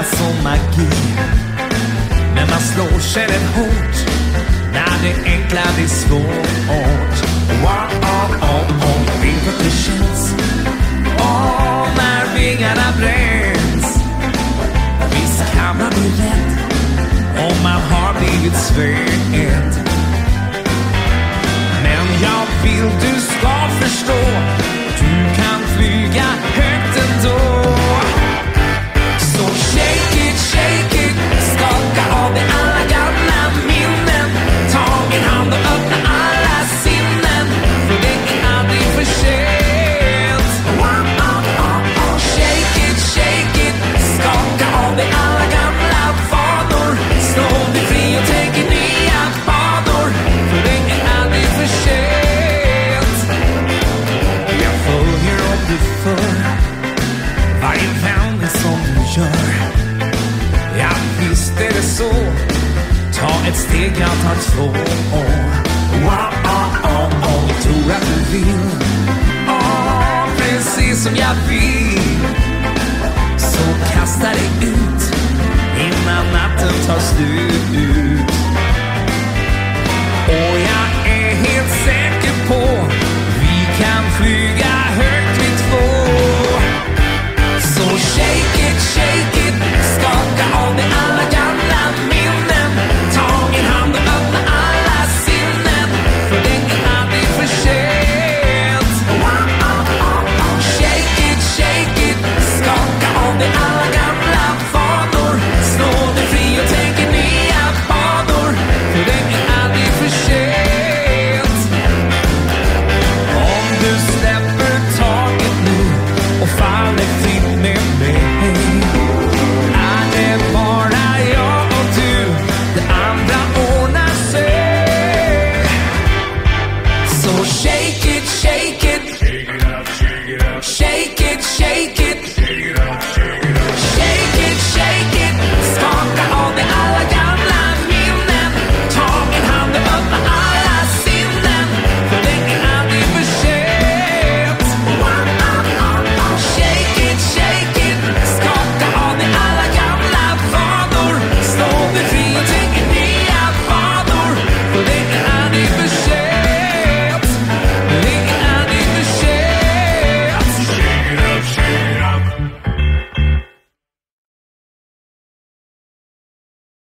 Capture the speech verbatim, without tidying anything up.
kännas som magi. Men man slår sig rätt hårt när det enkla blir svårt. Wow, oh, oh, oh, vet att det känns. Åh, när vingarna bränns. Visst kan man bli rädd om man har blivit sved. Men jag vill du ska förstå, du kan flyga högt ändå. Så shake it, shake it, skaka av dig alla gamla minnen. Ta min hand och öppna alla sinnen, för det är aldrig för sent. Shake it, shake it, skaka av dig alla gamla vanor. Slå dig fri och tänk i nya banor, för det är aldrig för sent. Jag följer om du för varje vändning som du gör. Ja, visst är det så. Ta ett steg, jag tar två. Wow, oh, oh, oh. Tror att du vill. Oh, precis som jag vill. Så kasta dig